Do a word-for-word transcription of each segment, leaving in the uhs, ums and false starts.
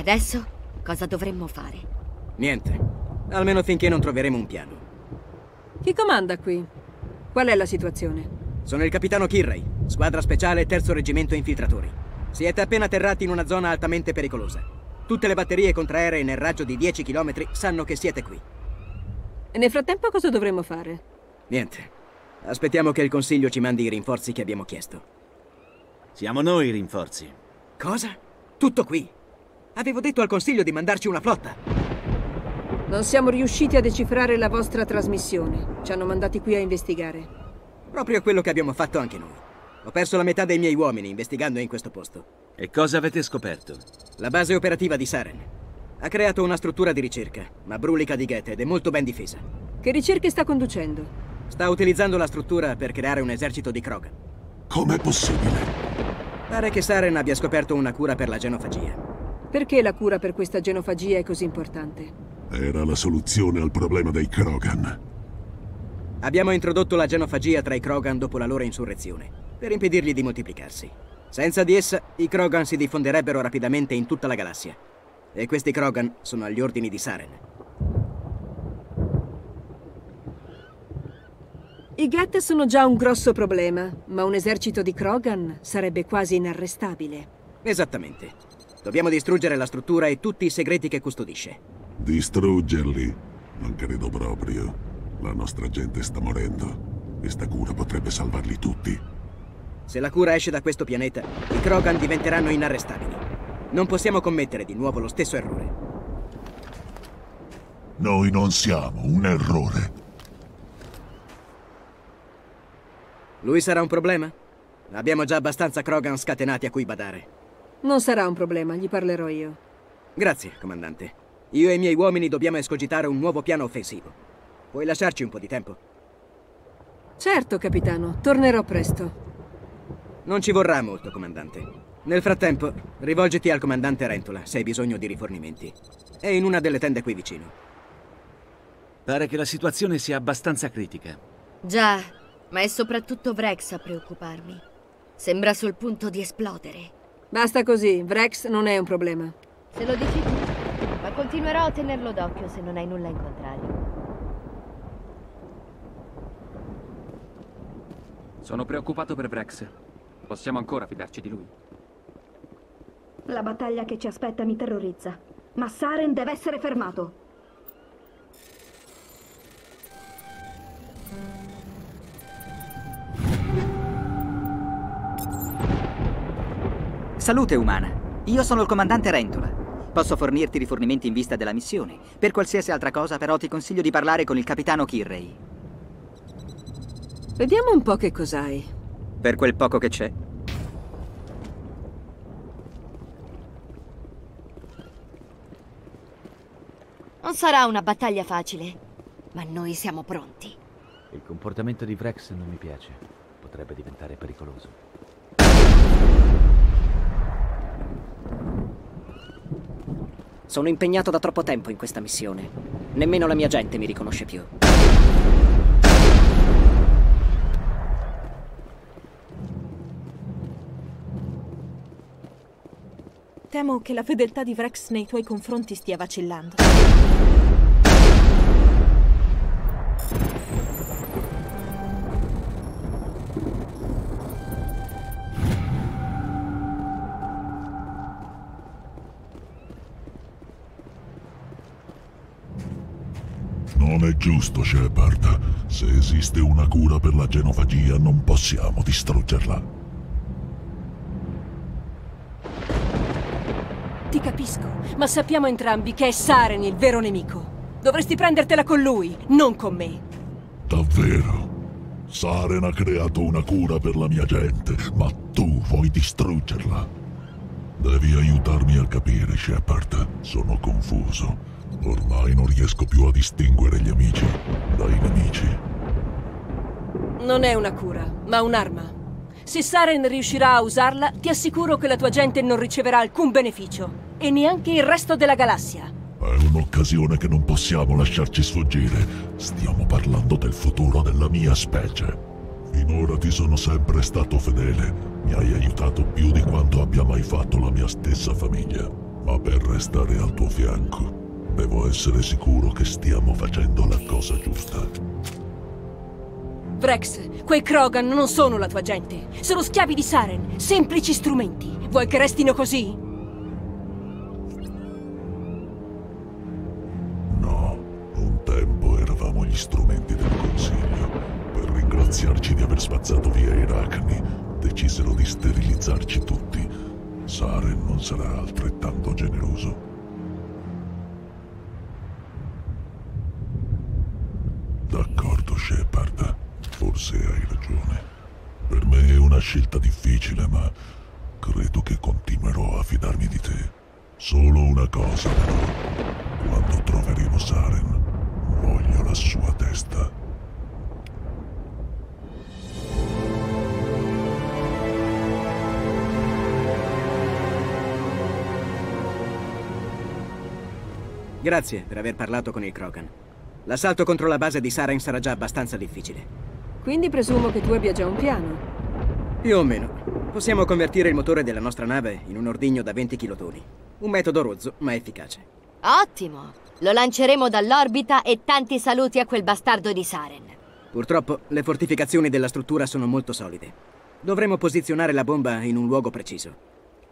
adesso cosa dovremmo fare? Niente. Almeno finché non troveremo un piano. Chi comanda qui? Qual è la situazione? Sono il capitano Kirray, squadra speciale terzo reggimento infiltratori. Siete appena atterrati in una zona altamente pericolosa. Tutte le batterie contraeree nel raggio di dieci chilometri sanno che siete qui. E nel frattempo cosa dovremmo fare? Niente. Aspettiamo che il Consiglio ci mandi i rinforzi che abbiamo chiesto. Siamo noi i rinforzi. Cosa? Tutto qui? Avevo detto al Consiglio di mandarci una flotta. Non siamo riusciti a decifrare la vostra trasmissione. Ci hanno mandati qui a investigare. Proprio quello che abbiamo fatto anche noi. Ho perso la metà dei miei uomini investigando in questo posto. E cosa avete scoperto? La base operativa di Saren. Ha creato una struttura di ricerca, ma brulica di Geth ed è molto ben difesa. Che ricerche sta conducendo? Sta utilizzando la struttura per creare un esercito di Krogan. Com'è possibile? Pare che Saren abbia scoperto una cura per la genofagia. Perché la cura per questa genofagia è così importante? Era la soluzione al problema dei Krogan. Abbiamo introdotto la genofagia tra i Krogan dopo la loro insurrezione, per impedirgli di moltiplicarsi. Senza di essa, i Krogan si diffonderebbero rapidamente in tutta la galassia. E questi Krogan sono agli ordini di Saren. I Geth sono già un grosso problema, ma un esercito di Krogan sarebbe quasi inarrestabile. Esattamente. Dobbiamo distruggere la struttura e tutti i segreti che custodisce. Distruggerli? Non credo proprio. La nostra gente sta morendo. Questa cura potrebbe salvarli tutti. Se la cura esce da questo pianeta, i Krogan diventeranno inarrestabili. Non possiamo commettere di nuovo lo stesso errore. Noi non siamo un errore. Lui sarà un problema? Abbiamo già abbastanza Krogan scatenati a cui badare. Non sarà un problema, gli parlerò io. Grazie, comandante. Io e i miei uomini dobbiamo escogitare un nuovo piano offensivo. Puoi lasciarci un po' di tempo? Certo, capitano. Tornerò presto. Non ci vorrà molto, comandante. Nel frattempo, rivolgiti al comandante Rentola se hai bisogno di rifornimenti. È in una delle tende qui vicino. Pare che la situazione sia abbastanza critica. Già, ma è soprattutto Vrex a preoccuparmi. Sembra sul punto di esplodere. Basta così, Vrex non è un problema. Se lo dici tu, ma continuerò a tenerlo d'occhio se non hai nulla in contrario. Sono preoccupato per Vrex. Possiamo ancora fidarci di lui? La battaglia che ci aspetta mi terrorizza. Ma Saren deve essere fermato. Salute, umana. Io sono il comandante Rentola. Posso fornirti rifornimenti in vista della missione. Per qualsiasi altra cosa, però, ti consiglio di parlare con il capitano Kirray. Vediamo un po' che cos'hai. Per quel poco che c'è. Non sarà una battaglia facile, ma noi siamo pronti. Il comportamento di Vrex non mi piace. Potrebbe diventare pericoloso. Sono impegnato da troppo tempo in questa missione. Nemmeno la mia gente mi riconosce più. Temo che la fedeltà di Vrex nei tuoi confronti stia vacillando. Non è giusto, Shepard. Se esiste una cura per la genofagia, non possiamo distruggerla. Ti capisco, ma sappiamo entrambi che è Saren il vero nemico. Dovresti prendertela con lui, non con me. Davvero? Saren ha creato una cura per la mia gente, ma tu vuoi distruggerla. Devi aiutarmi a capire, Shepard. Sono confuso. Ormai non riesco più a distinguere gli amici dai nemici. Non è una cura, ma un'arma. Se Saren riuscirà a usarla, ti assicuro che la tua gente non riceverà alcun beneficio. E neanche il resto della galassia. È un'occasione che non possiamo lasciarci sfuggire. Stiamo parlando del futuro della mia specie. Finora ti sono sempre stato fedele. Mi hai aiutato più di quanto abbia mai fatto la mia stessa famiglia. Ma per restare al tuo fianco, devo essere sicuro che stiamo facendo la cosa giusta. Vrex, quei Krogan non sono la tua gente. Sono schiavi di Saren, semplici strumenti. Vuoi che restino così? No, un tempo eravamo gli strumenti del Consiglio. Per ringraziarci di aver spazzato via i Rachni, decisero di sterilizzarci tutti. Saren non sarà altrettanto generoso. D'accordo, Shepard. Forse hai ragione. Per me è una scelta difficile, ma credo che continuerò a fidarmi di te. Solo una cosa, però. Quando troveremo Saren, voglio la sua testa. Grazie per aver parlato con il Krogan. L'assalto contro la base di Saren sarà già abbastanza difficile. Quindi presumo che tu abbia già un piano. Più o meno. Possiamo convertire il motore della nostra nave in un ordigno da venti chilotoni. Un metodo rozzo, ma efficace. Ottimo! Lo lanceremo dall'orbita e tanti saluti a quel bastardo di Saren. Purtroppo, le fortificazioni della struttura sono molto solide. Dovremo posizionare la bomba in un luogo preciso.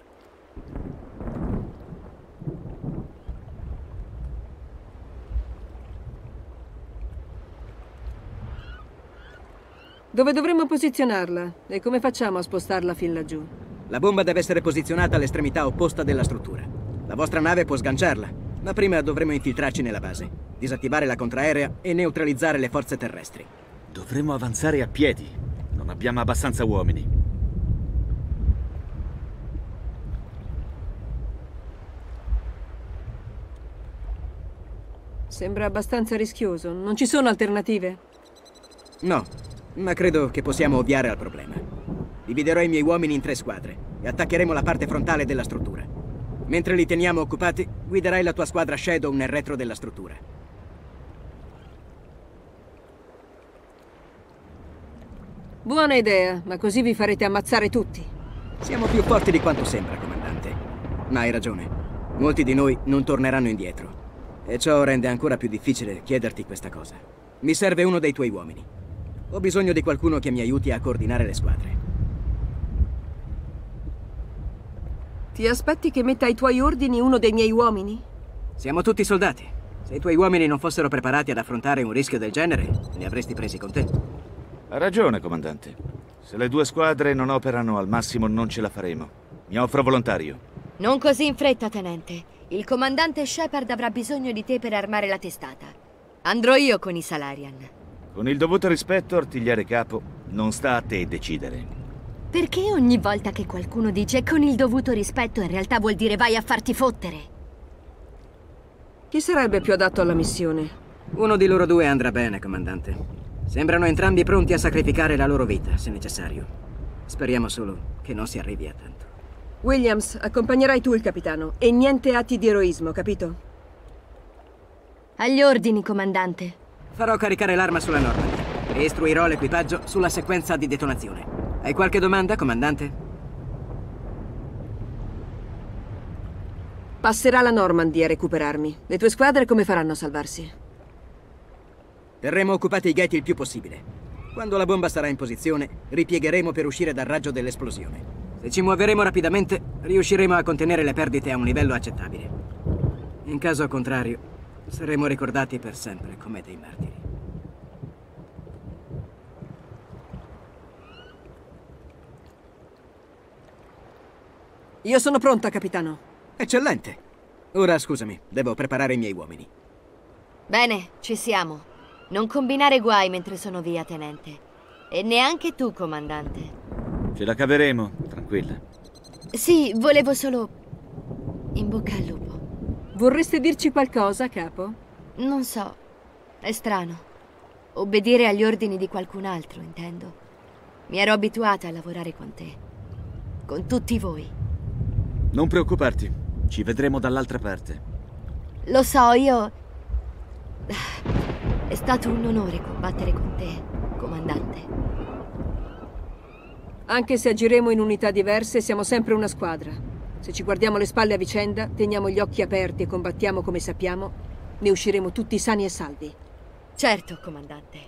Dove dovremmo posizionarla? E come facciamo a spostarla fin laggiù? La bomba deve essere posizionata all'estremità opposta della struttura. La vostra nave può sganciarla, ma prima dovremo infiltrarci nella base, disattivare la contraerea e neutralizzare le forze terrestri. Dovremmo avanzare a piedi. Non abbiamo abbastanza uomini. Sembra abbastanza rischioso. Non ci sono alternative? No, ma credo che possiamo ovviare al problema. Dividerò i miei uomini in tre squadre e attaccheremo la parte frontale della struttura. Mentre li teniamo occupati, guiderai la tua squadra Shadow nel retro della struttura. Buona idea, ma così vi farete ammazzare tutti. Siamo più forti di quanto sembra, comandante. Ma hai ragione. Molti di noi non torneranno indietro. E ciò rende ancora più difficile chiederti questa cosa. Mi serve uno dei tuoi uomini. Ho bisogno di qualcuno che mi aiuti a coordinare le squadre. Ti aspetti che metta ai tuoi ordini uno dei miei uomini? Siamo tutti soldati. Se i tuoi uomini non fossero preparati ad affrontare un rischio del genere, li avresti presi con te. Ha ragione, comandante. Se le due squadre non operano al massimo, non ce la faremo. Mi offro volontario. Non così in fretta, tenente. Il comandante Shepard avrà bisogno di te per armare la testata. Andrò io con i Salarian. Con il dovuto rispetto, artigliere capo, non sta a te decidere. Perché ogni volta che qualcuno dice con il dovuto rispetto, in realtà vuol dire vai a farti fottere? Chi sarebbe più adatto alla missione? Uno di loro due andrà bene, comandante. Sembrano entrambi pronti a sacrificare la loro vita, se necessario. Speriamo solo che non si arrivi a tanto. Williams, accompagnerai tu il capitano e niente atti di eroismo, capito? Agli ordini, comandante. Farò caricare l'arma sulla Normandy e istruirò l'equipaggio sulla sequenza di detonazione. Hai qualche domanda, comandante? Passerà la Normandy a recuperarmi. Le tue squadre come faranno a salvarsi? Terremo occupati i ghetti il più possibile. Quando la bomba sarà in posizione, ripiegheremo per uscire dal raggio dell'esplosione. Se ci muoveremo rapidamente, riusciremo a contenere le perdite a un livello accettabile. In caso contrario, saremo ricordati per sempre come dei martiri. Io sono pronta, capitano. Eccellente. Ora, scusami, devo preparare i miei uomini. Bene, ci siamo. Non combinare guai mentre sono via, tenente. E neanche tu, comandante. Ce la caveremo, tranquilla. Sì, volevo solo... in bocca al lupo. Vorreste dirci qualcosa, capo? Non so. È strano. Obbedire agli ordini di qualcun altro, intendo. Mi ero abituata a lavorare con te. Con tutti voi. Non preoccuparti. Ci vedremo dall'altra parte. Lo so, io... È stato un onore combattere con te, comandante. Anche se agiremo in unità diverse, siamo sempre una squadra. Se ci guardiamo le spalle a vicenda, teniamo gli occhi aperti e combattiamo come sappiamo, ne usciremo tutti sani e salvi. Certo, comandante.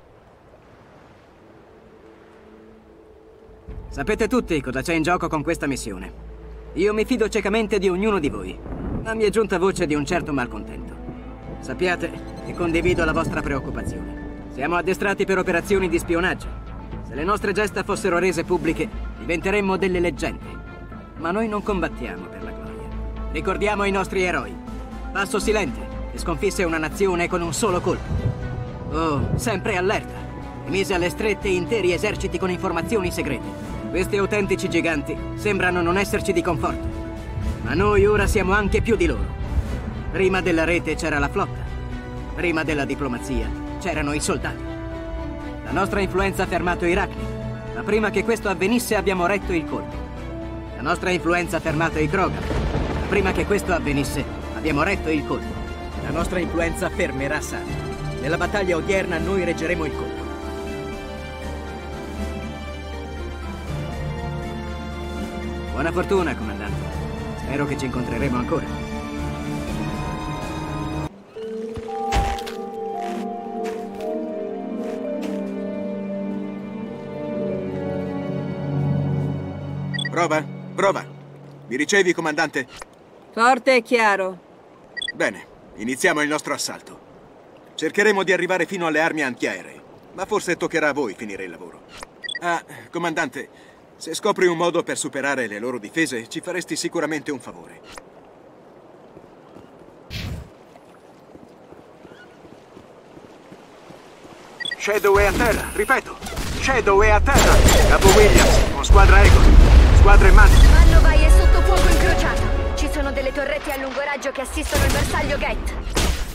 Sapete tutti cosa c'è in gioco con questa missione. Io mi fido ciecamente di ognuno di voi, ma mi è giunta voce di un certo malcontento. Sappiate che condivido la vostra preoccupazione. Siamo addestrati per operazioni di spionaggio. Se le nostre gesta fossero rese pubbliche, diventeremmo delle leggende. Ma noi non combattiamo per la gloria. Ricordiamo i nostri eroi. Passo Silente, che sconfisse una nazione con un solo colpo. Oh, sempre allerta. E mise alle strette interi eserciti con informazioni segrete. Questi autentici giganti sembrano non esserci di conforto. Ma noi ora siamo anche più di loro. Prima della rete c'era la flotta. Prima della diplomazia c'erano i soldati. La nostra influenza ha fermato i Rachni, ma prima che questo avvenisse abbiamo retto il colpo. La nostra influenza ha fermato i Krogan. Prima che questo avvenisse abbiamo retto il colpo. La nostra influenza fermerà Saren. Nella battaglia odierna noi reggeremo il colpo. Buona fortuna, comandante. Spero che ci incontreremo ancora. Prova, prova. Mi ricevi, comandante? Forte e chiaro. Bene, iniziamo il nostro assalto. Cercheremo di arrivare fino alle armi antiaeree, ma forse toccherà a voi finire il lavoro. Ah, comandante, se scopri un modo per superare le loro difese, ci faresti sicuramente un favore. Shadow è a terra, ripeto. Shadow è a terra. Capo Williams, con squadra Eagle. Squadra in mano. Mannovai è sotto fuoco incrociato. Ci sono delle torrette a lungo raggio che assistono il bersaglio Gate.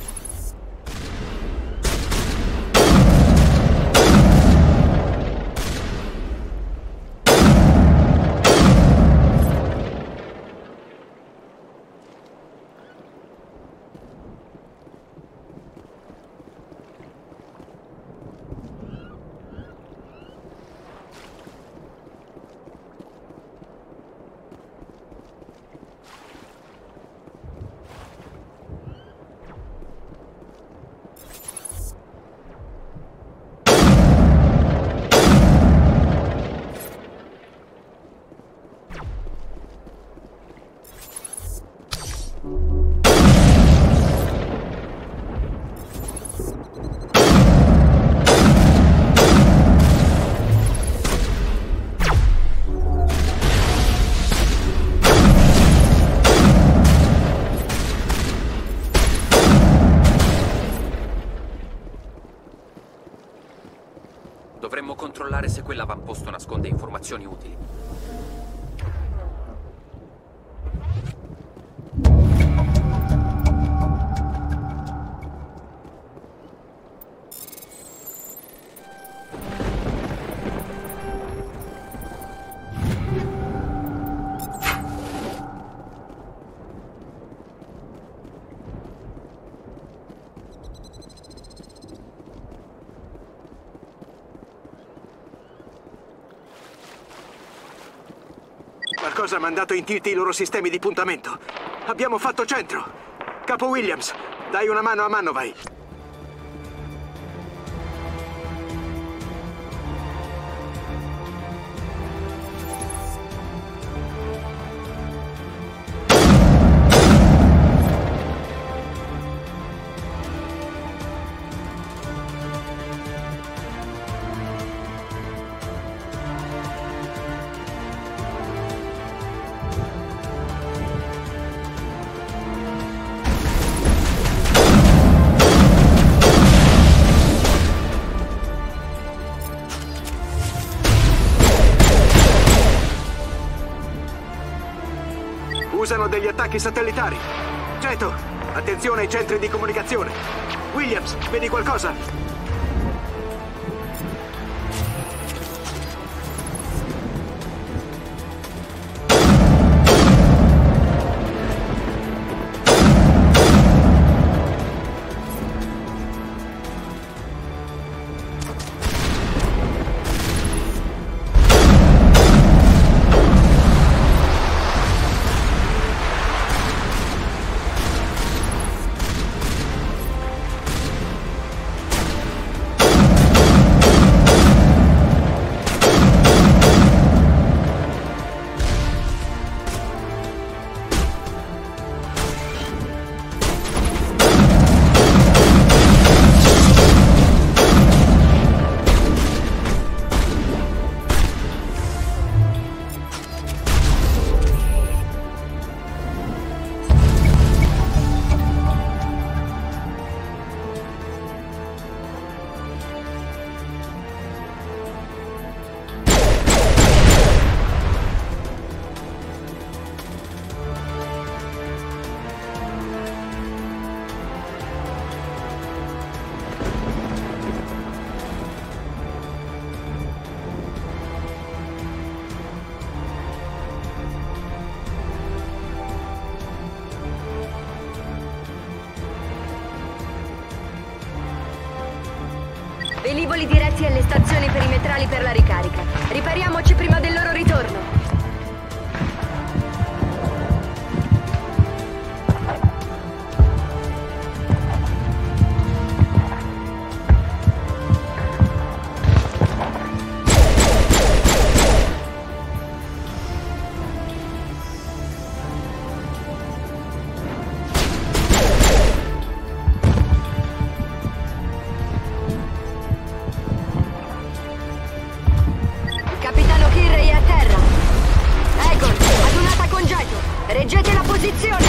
Dovremmo controllare se quell'avamposto nasconde informazioni utili. Qualcosa ha mandato in tilt i loro sistemi di puntamento. Abbiamo fatto centro. Capo Williams, dai una mano a Mannovai. Usano degli attacchi satellitari. Ceto, attenzione ai centri di comunicazione. Williams, vedi qualcosa? Velivoli diretti alle stazioni perimetrali per la ricarica. Ripariamoci prima del loro ritorno. Reggete la posizione!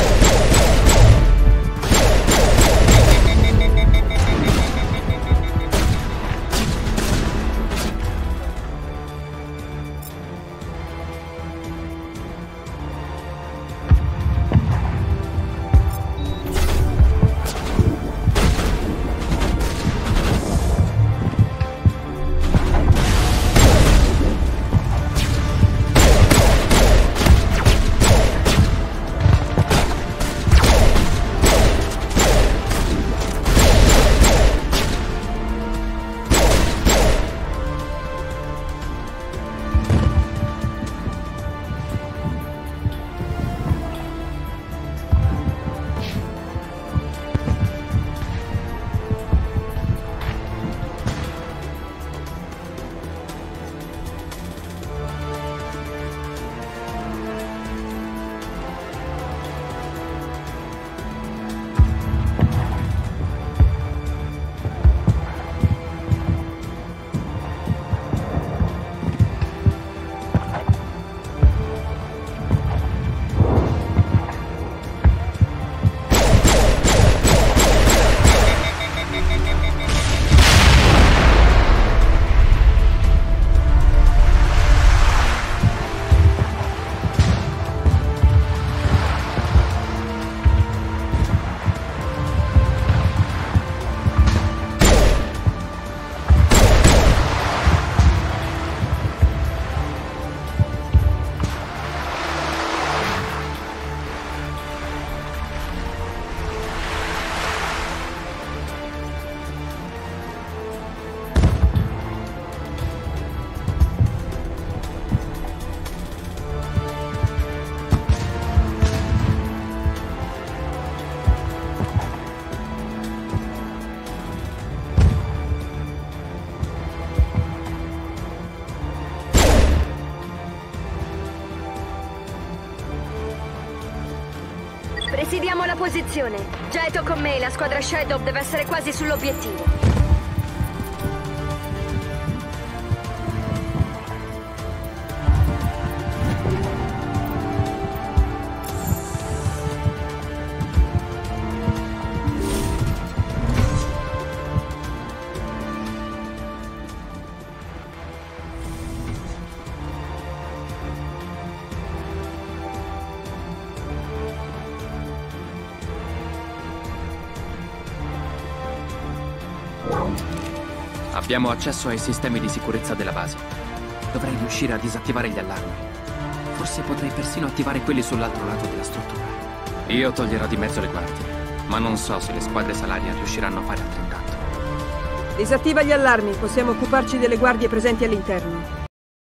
Presidiamo la posizione. Geto con me, la squadra Shadow deve essere quasi sull'obiettivo. Abbiamo accesso ai sistemi di sicurezza della base. Dovrei riuscire a disattivare gli allarmi. Forse potrei persino attivare quelli sull'altro lato della struttura. Io toglierò di mezzo le guardie, ma non so se le squadre Salaria riusciranno a fare altrettanto. Disattiva gli allarmi, possiamo occuparci delle guardie presenti all'interno.